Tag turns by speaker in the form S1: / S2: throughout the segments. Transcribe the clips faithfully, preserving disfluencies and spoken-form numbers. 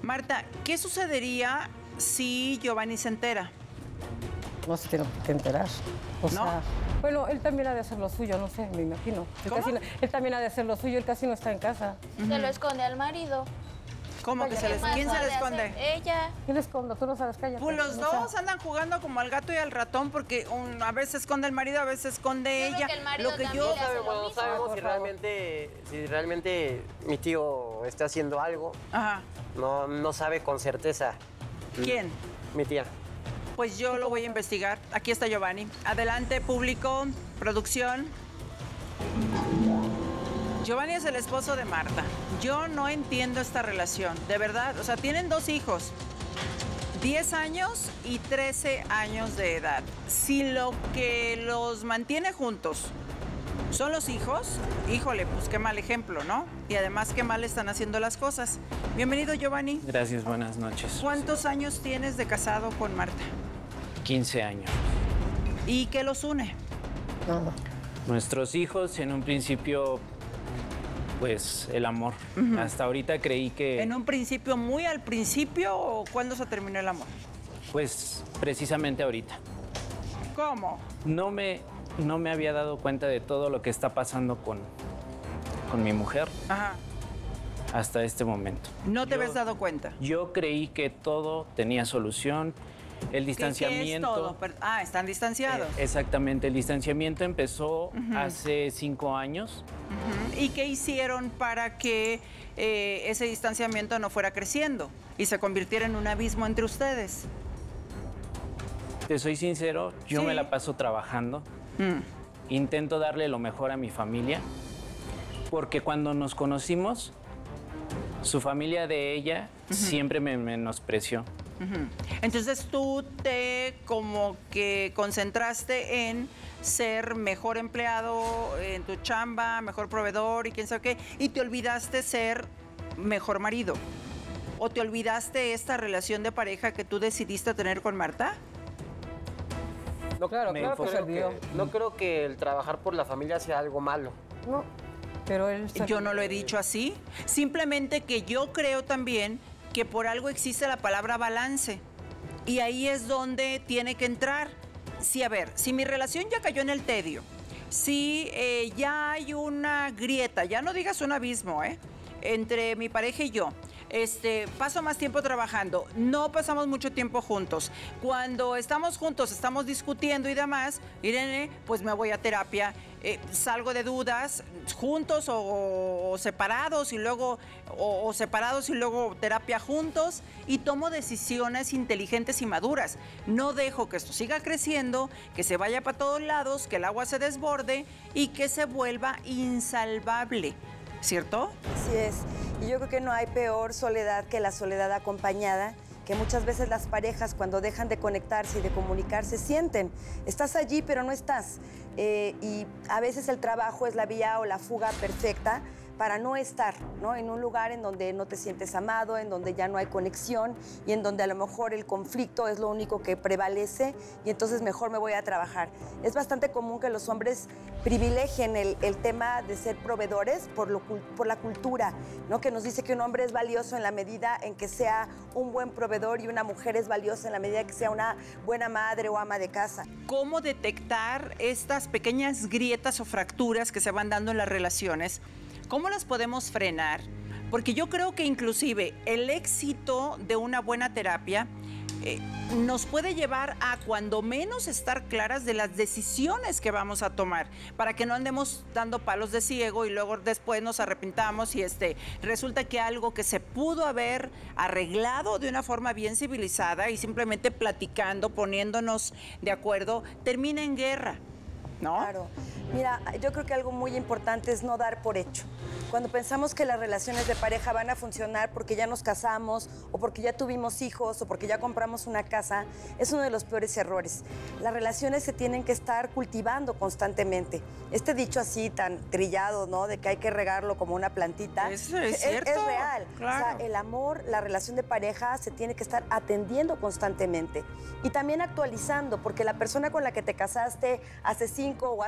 S1: Marta, ¿qué sucedería si Giovanni se entera?
S2: No se tiene que enterar. O
S1: ¿No?
S2: sea, bueno, él también ha de hacer lo suyo, no sé, me imagino. Él,
S1: ¿Cómo?
S2: casi no- él también ha de hacer lo suyo, él casi no está en casa.
S3: Se lo esconde al marido.
S1: ¿Cómo que se les...
S3: ¿Qué
S1: ¿Quién
S3: más
S1: se le
S3: sabe
S1: esconde?
S3: hacer? Ella.
S2: ¿Qué le escondo? Tú no sabes, cállate.
S1: Pues los
S2: O sea,
S1: dos andan jugando como al gato y al ratón porque un- a veces esconde el marido, a veces esconde
S3: Yo creo
S1: ella.
S3: que el marido
S1: Lo que
S3: también
S1: yo...
S3: le hace lo
S4: No
S3: mismo.
S4: sabemos
S2: Por
S4: si
S2: favor.
S4: realmente, si realmente mi tío está haciendo algo.
S1: Ajá.
S4: No, no sabe con certeza.
S1: ¿Quién?
S4: Mi tía.
S1: Pues yo lo voy a investigar. Aquí está Giovanni. Adelante, público, producción. Giovanni es el esposo de Marta. Yo no entiendo esta relación, de verdad. O sea, tienen dos hijos, diez años y trece años de edad. Si lo que los mantiene juntos son los hijos, híjole, pues qué mal ejemplo, ¿no? Y además qué mal están haciendo las cosas. Bienvenido, Giovanni.
S5: Gracias, buenas noches.
S1: ¿Cuántos años tienes de casado con Marta?
S5: quince años.
S1: ¿Y qué los une?
S2: nada.
S5: Nuestros hijos, en un principio, pues el amor. Hasta ahorita creí que,
S1: ¿En un principio, muy al principio o cuándo se terminó el amor?
S5: pues precisamente ahorita.
S1: ¿Cómo?
S5: No me, no me había dado cuenta de todo lo que está pasando con, con mi mujer
S1: Ajá.
S5: hasta este momento.
S1: ¿No te
S5: Yo-
S1: habías dado cuenta?
S5: Yo creí que todo tenía solución. El
S1: ¿Qué- ¿Qué,
S5: distanciamiento.
S1: es todo? Per- Ah, están distanciados.
S5: Eh, exactamente, el distanciamiento empezó hace cinco años.
S1: Ujú. ¿Y qué hicieron para que eh, ese distanciamiento no fuera creciendo y se convirtiera en un abismo entre ustedes?
S5: Te soy sincero, yo
S1: Sí.
S5: me la paso trabajando.
S1: Mm.
S5: Intento darle lo mejor a mi familia, porque cuando nos conocimos, su familia de ella siempre me menospreció.
S1: Ujú. Entonces tú te como que concentraste en ser mejor empleado en tu chamba, mejor proveedor y quién sabe qué, y te olvidaste ser mejor marido. ¿O te olvidaste esta relación de pareja que tú decidiste tener con Marta?
S4: No,
S2: Claro,
S5: me
S2: claro que se
S4: creo
S2: olvidó.
S4: que, no creo que el trabajar por la familia sea algo malo.
S2: No, pero él... se-
S1: Yo no lo he dicho así. Simplemente que yo creo también que por algo existe la palabra balance. Y ahí es donde tiene que entrar. Sí, a ver, si mi relación ya cayó en el tedio, si eh, ya hay una grieta, ya no digas un abismo, ¿eh? Entre mi pareja y yo. Este, paso más tiempo trabajando, no pasamos mucho tiempo juntos. Cuando estamos juntos, estamos discutiendo y demás, Irene, pues me voy a terapia, eh, salgo de dudas, juntos o, o separados y luego, o, o separados y luego terapia juntos y tomo decisiones inteligentes y maduras. No dejo que esto siga creciendo, que se vaya para todos lados, que el agua se desborde y que se vuelva insalvable, ¿cierto?
S6: Así es. Y yo creo que no hay peor soledad que la soledad acompañada, que muchas veces las parejas cuando dejan de conectarse y de comunicarse sienten, estás allí pero no estás. Eh, y a veces el trabajo es la vía o la fuga perfecta para no estar, ¿no? En un lugar en donde no te sientes amado, en donde ya no hay conexión y en donde a lo mejor el conflicto es lo único que prevalece y entonces mejor me voy a trabajar. Es bastante común que los hombres privilegien el, el tema de ser proveedores por, lo, cul- por la cultura, ¿no? Que nos dice que un hombre es valioso en la medida en que sea un buen proveedor y una mujer es valiosa en la medida que sea una buena madre o ama de casa.
S1: ¿Cómo detectar estas pequeñas grietas o fracturas que se van dando en las relaciones? ¿Cómo las podemos frenar? Porque yo creo que inclusive el éxito de una buena terapia eh, nos puede llevar a cuando menos estar claras de las decisiones que vamos a tomar, para que no andemos dando palos de ciego y luego después nos arrepintamos y este, resulta que algo que se pudo haber arreglado de una forma bien civilizada y simplemente platicando, poniéndonos de acuerdo, termina en guerra, ¿no?
S6: Claro. Mira, yo creo que algo muy importante es no dar por hecho. Cuando pensamos que las relaciones de pareja van a funcionar porque ya nos casamos o porque ya tuvimos hijos o porque ya compramos una casa, es uno de los peores errores. Las relaciones se tienen que estar cultivando constantemente. Este dicho así tan trillado, ¿no? De que hay que regarlo como una plantita.
S1: Es- es cierto,
S6: es real.
S1: claro.
S6: O sea, el amor, la relación de pareja se tiene que estar atendiendo constantemente y también actualizando, porque la persona con la que te casaste hace cinco o hace diez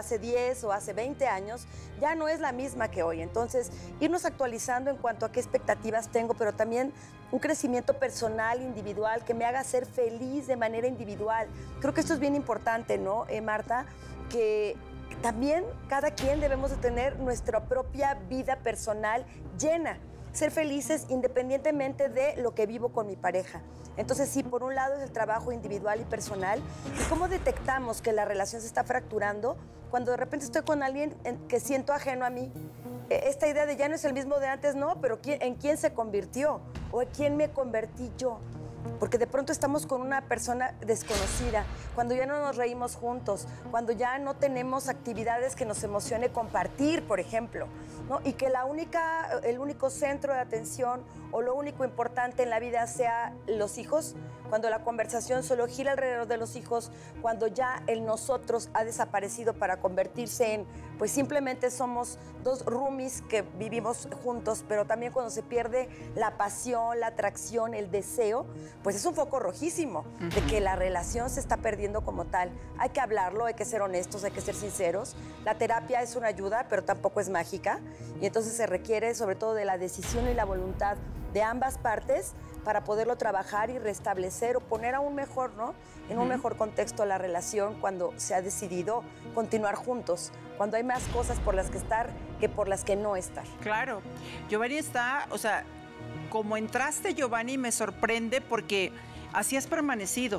S6: diez o hace veinte años, ya no es la misma que hoy. Entonces, irnos actualizando en cuanto a qué expectativas tengo, pero también un crecimiento personal, individual, que me haga ser feliz de manera individual. Creo que esto es bien importante, ¿no, eh, Marta? Que también cada quien debemos de tener nuestra propia vida personal llena. Ser felices independientemente de lo que vivo con mi pareja. Entonces, sí, por un lado es el trabajo individual y personal. ¿Y cómo detectamos que la relación se está fracturando? Cuando de repente estoy con alguien que siento ajeno a mí. Esta idea de ya no es el mismo de antes, no, pero ¿en quién se convirtió? ¿O en quién me convertí yo? Porque de pronto estamos con una persona desconocida, cuando ya no nos reímos juntos, cuando ya no tenemos actividades que nos emocione compartir, por ejemplo, ¿no? Y que la única, el único centro de atención o lo único importante en la vida sea los hijos, cuando la conversación solo gira alrededor de los hijos, cuando ya el nosotros ha desaparecido para convertirse en, pues simplemente somos dos roomies que vivimos juntos, pero también cuando se pierde la pasión, la atracción, el deseo, pues es un foco rojísimo uh-huh. de que la relación se está perdiendo como tal. Hay que hablarlo, hay que ser honestos, hay que ser sinceros. La terapia es una ayuda, pero tampoco es mágica. Y entonces se requiere sobre todo de la decisión y la voluntad de ambas partes para poderlo trabajar y restablecer o poner aún mejor, ¿no? En un uh-huh. mejor contexto la relación cuando se ha decidido continuar juntos, cuando hay más cosas por las que estar que por las que no estar.
S1: Claro. Giovanni está, o sea, como entraste, Giovanni, me sorprende porque así has permanecido,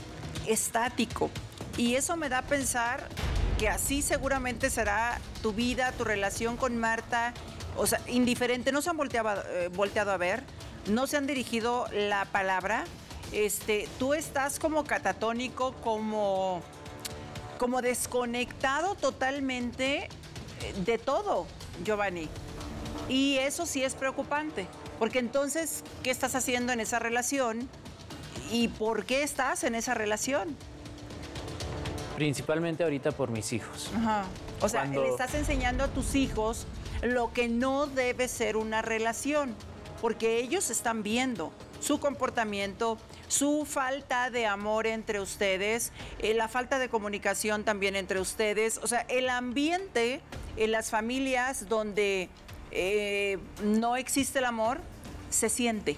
S1: estático. Y eso me da a pensar que así seguramente será tu vida, tu relación con Marta, o sea, indiferente. No se han volteado, eh, volteado a ver, no se han dirigido la palabra. Este, tú estás como catatónico, como, como desconectado totalmente de todo, Giovanni. Y eso sí es preocupante. Porque entonces, ¿qué estás haciendo en esa relación? ¿Y por qué estás en esa relación?
S5: Principalmente ahorita por mis hijos.
S1: Ajá. O sea,
S5: Cuando...
S1: le estás enseñando a tus hijos lo que no debe ser una relación. Porque ellos están viendo su comportamiento, su falta de amor entre ustedes, eh, la falta de comunicación también entre ustedes. O sea, el ambiente en las familias donde... Eh, no existe el amor, se siente.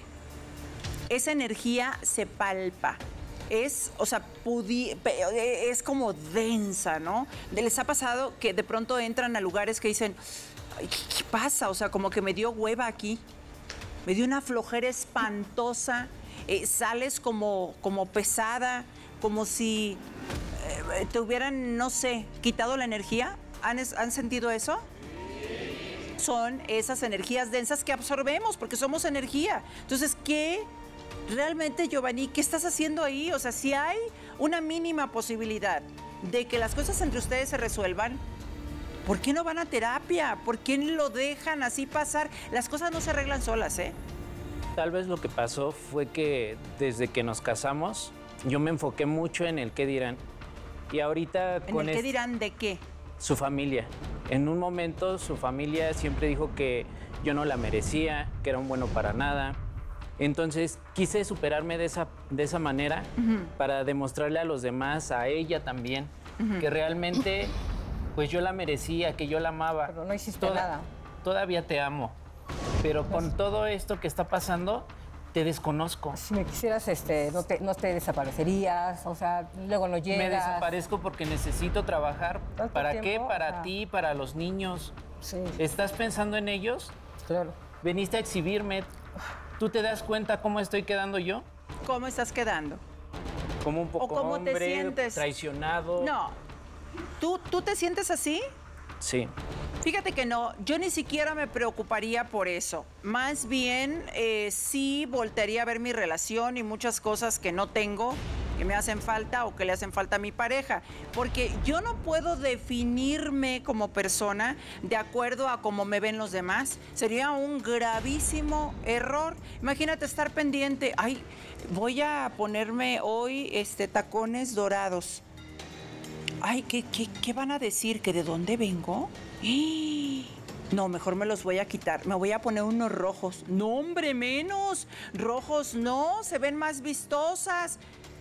S1: Esa energía se palpa. Es, o sea, pudi- es como densa, ¿no? ¿Les ha pasado que de pronto entran a lugares que dicen, ay, ¿qué, qué pasa? O sea, como que me dio hueva aquí. Me dio una flojera espantosa. Eh, sales como, como pesada, como si eh, te hubieran, no sé, quitado la energía. ¿Han, ¿Han sentido eso? Son esas energías densas que absorbemos porque somos energía. Entonces, ¿qué realmente, Giovanni, qué estás haciendo ahí? O sea, si hay una mínima posibilidad de que las cosas entre ustedes se resuelvan, ¿por qué no van a terapia? ¿Por qué lo dejan así pasar? Las cosas no se arreglan solas, ¿eh?
S5: Tal vez lo que pasó fue que desde que nos casamos, yo me enfoqué mucho en el qué dirán. Y ahorita
S1: ¿En
S5: con
S1: el qué
S5: este...
S1: dirán de qué?
S5: Su familia. En un momento su familia siempre dijo que yo no la merecía, que era un bueno para nada. Entonces quise superarme de esa, de esa manera uh-huh. para demostrarle a los demás, a ella también, uh-huh. que realmente pues yo la merecía, que yo la amaba.
S2: Pero no hiciste
S5: Toda,
S2: nada.
S5: Todavía te amo. Pero con
S2: Pues,
S5: todo esto que está pasando, te desconozco.
S2: Si me quisieras, este, no te, no te desaparecerías, o sea, luego no llegas.
S5: Me desaparezco porque necesito trabajar.
S2: ¿Tanto
S5: ¿Para
S2: tiempo?
S5: qué? Para
S2: Ajá.
S5: ti, para los niños.
S2: Sí,
S5: ¿Estás pensando en ellos?
S2: claro.
S5: Veniste a exhibirme. ¿Tú te das cuenta cómo estoy quedando yo?
S1: ¿Cómo estás quedando?
S5: Como un poco
S1: ¿O cómo te
S5: hombre,
S1: sientes?
S5: traicionado.
S1: No. ¿Tú, ¿Tú te sientes así?
S5: Sí.
S1: Fíjate que no, yo ni siquiera me preocuparía por eso. Más bien, eh, sí voltearía a ver mi relación y muchas cosas que no tengo, que me hacen falta o que le hacen falta a mi pareja. Porque yo no puedo definirme como persona de acuerdo a cómo me ven los demás. Sería un gravísimo error. Imagínate estar pendiente. Ay, voy a ponerme hoy este, tacones dorados. Ay, ¿qué, qué, qué van a decir? ¿Que de dónde vengo? No, mejor me los voy a quitar. Me voy a poner unos rojos. No, hombre, menos. Rojos no, se ven más vistosas.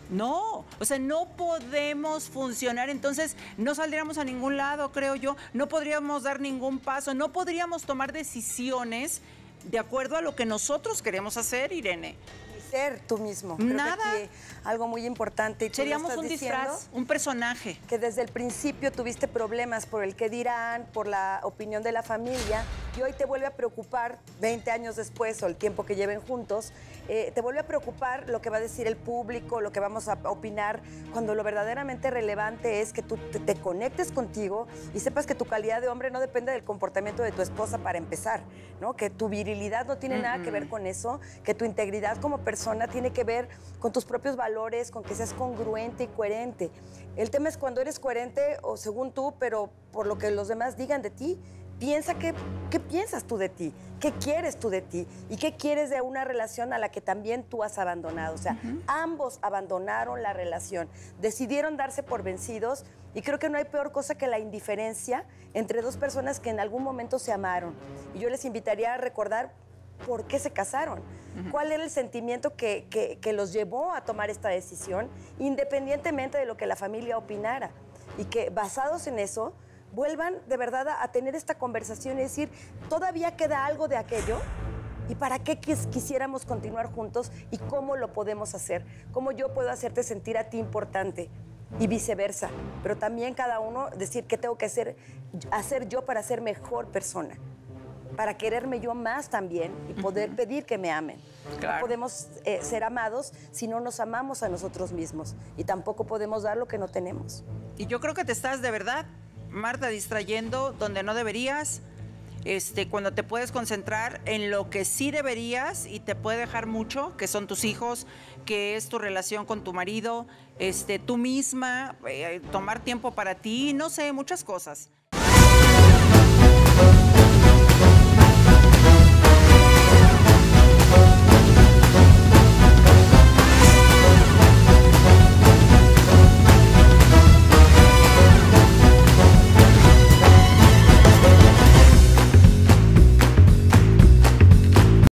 S1: No, o sea, no podemos funcionar, entonces no saldríamos a ningún lado, creo yo, no podríamos dar ningún paso, no podríamos tomar decisiones de acuerdo a lo que nosotros queremos hacer, Irene.
S6: Ser tú mismo. Creo
S1: Nada.
S6: que aquí algo muy importante. Y tú lo
S1: Seríamos
S6: estás
S1: un
S6: diciendo,
S1: disfraz, un personaje.
S6: que desde el principio tuviste problemas por el qué dirán, por la opinión de la familia, y hoy te vuelve a preocupar, veinte años después o el tiempo que lleven juntos, eh, te vuelve a preocupar lo que va a decir el público, lo que vamos a opinar, cuando lo verdaderamente relevante es que tú te, te conectes contigo y sepas que tu calidad de hombre no depende del comportamiento de tu esposa para empezar, ¿no? Que tu virilidad no tiene nada que ver con eso, que tu integridad como persona tiene que ver con tus propios valores, con que seas congruente y coherente. El tema es cuando eres coherente o según tú, pero por lo que los demás digan de ti, piensa que, qué piensas tú de ti, qué quieres tú de ti y qué quieres de una relación a la que también tú has abandonado. O sea, uh-huh. ambos abandonaron la relación, decidieron darse por vencidos y creo que no hay peor cosa que la indiferencia entre dos personas que en algún momento se amaron. Y yo les invitaría a recordar por qué se casaron, uh-huh. cuál era el sentimiento que, que, que los llevó a tomar esta decisión, independientemente de lo que la familia opinara. Y que basados en eso, vuelvan de verdad a, a tener esta conversación y decir, ¿todavía queda algo de aquello? ¿Y para qué quis, quisiéramos continuar juntos? ¿Y cómo lo podemos hacer? ¿Cómo yo puedo hacerte sentir a ti importante? Y viceversa. Pero también cada uno decir qué tengo que hacer, hacer yo para ser mejor persona, para quererme yo más también y poder uh-huh. pedir que me amen. Claro. No podemos eh, ser amados si no nos amamos a nosotros mismos y tampoco podemos dar lo que no tenemos.
S1: Y yo creo que te estás de verdad, Marta, distrayendo donde no deberías, este, cuando te puedes concentrar en lo que sí deberías y te puede dejar mucho, que son tus hijos, que es tu relación con tu marido, este, tú misma, eh, tomar tiempo para ti, no sé, muchas cosas.